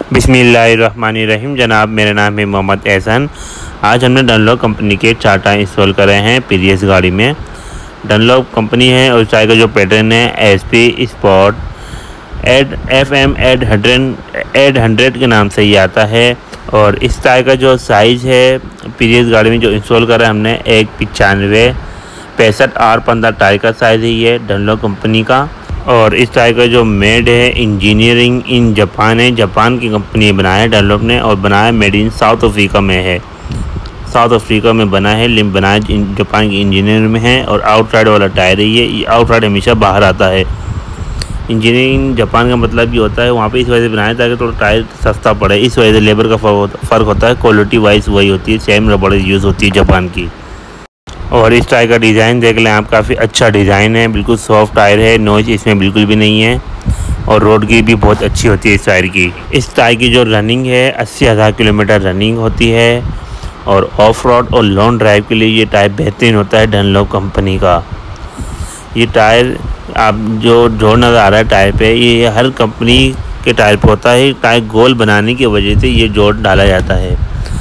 बिस्मिल्लाहिर्रहमानिर्रहीम। जनाब, मेरा नाम है मोहम्मद एहसन। आज हमने डनलॉप कंपनी के 4 टायर इंस्टॉल करे हैं प्रीवियस गाड़ी में। डनलॉप कंपनी है और टायर का जो पैटर्न है SP स्पॉट FM 800 के नाम से ये आता है। और इस टायर का जो साइज़ है प्रीवियस गाड़ी में जो इंस्टॉल करा है हमने 1/95 65 R15 टायर का साइज़ है ये डनलॉप कंपनी का। और इस टायर का जो मेड है इंजीनियरिंग इन जापान है, जापान की कंपनी बनाया है डनलॉप ने और बनाया मेड इन साउथ अफ्रीका में है, साउथ अफ्रीका में बना है, बनाया जापान की इंजीनियर में है। और आउटसाइड वाला टायर है ये आउटसाइड हमेशा बाहर आता है। इंजीनियरिंग जापान का मतलब ये होता है वहाँ पे इस वजह से बनाया ताकि थोड़ा टायर सस्ता पड़े, इस वजह से लेबर का फ़र्क होता है। क्वालिटी वाइज वही होती है, सेम रबड़ यूज़ होती है जापान की। और इस टायर का डिज़ाइन देख लें आप, काफ़ी अच्छा डिज़ाइन है, बिल्कुल सॉफ्ट टायर है, नॉइज इसमें बिल्कुल भी नहीं है। और रोड की भी बहुत अच्छी होती है इस टायर की। इस टायर की जो रनिंग है 80,000 किलोमीटर रनिंग होती है। और ऑफ रोड और लॉन्ग ड्राइव के लिए ये टायर बेहतरीन होता है डनलॉप कंपनी का। ये टायर आप जो जोड़ नज़र आ रहा है टायर पे, ये हर कंपनी के टायर पे होता है। टायर गोल बनाने की वजह से ये जोड़ डाला जाता है।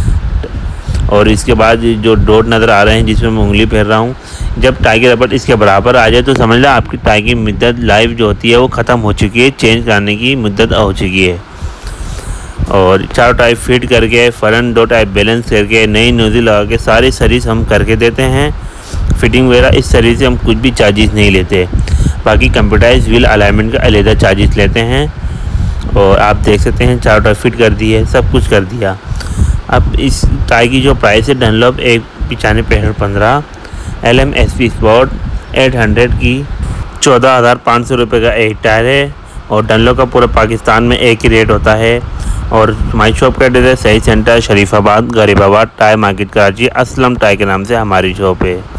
और इसके बाद जो डॉट नज़र आ रहे हैं जिसमें मैं उंगली फेर रहा हूँ, जब टायर की रबड़ इसके बराबर आ जाए तो समझ लो आपकी टायर की मुद्दत लाइफ जो होती है वो ख़त्म हो चुकी है, चेंज कराने की मुद्दत हो चुकी है। और 4 टायर फिट करके फ्रंट 2 टायर बैलेंस करके नई नोजल लगा के सारी सर्विस हम करके देते हैं। फिटिंग वगैरह इस सर्विस से हम कुछ भी चार्जेस नहीं लेते। बाकी कंप्यूटराइज व्हील अलाइनमेंट का अलग चार्जेस लेते हैं। और आप देख सकते हैं 4 टायर फिट कर दिए, सब कुछ कर दिया। अब इस टायर की जो प्राइस है डनलॉप 1/95 LM SP स्पॉट 800 की 14,500 रुपये का एक टायर है। और डनलॉप का पूरा पाकिस्तान में एक ही रेट होता है। और हमारी शॉप का एड्रेस है सही centre Sharifabad Gharibabad tyre market Karachi, Aslam tyre के नाम से हमारी शॉप है।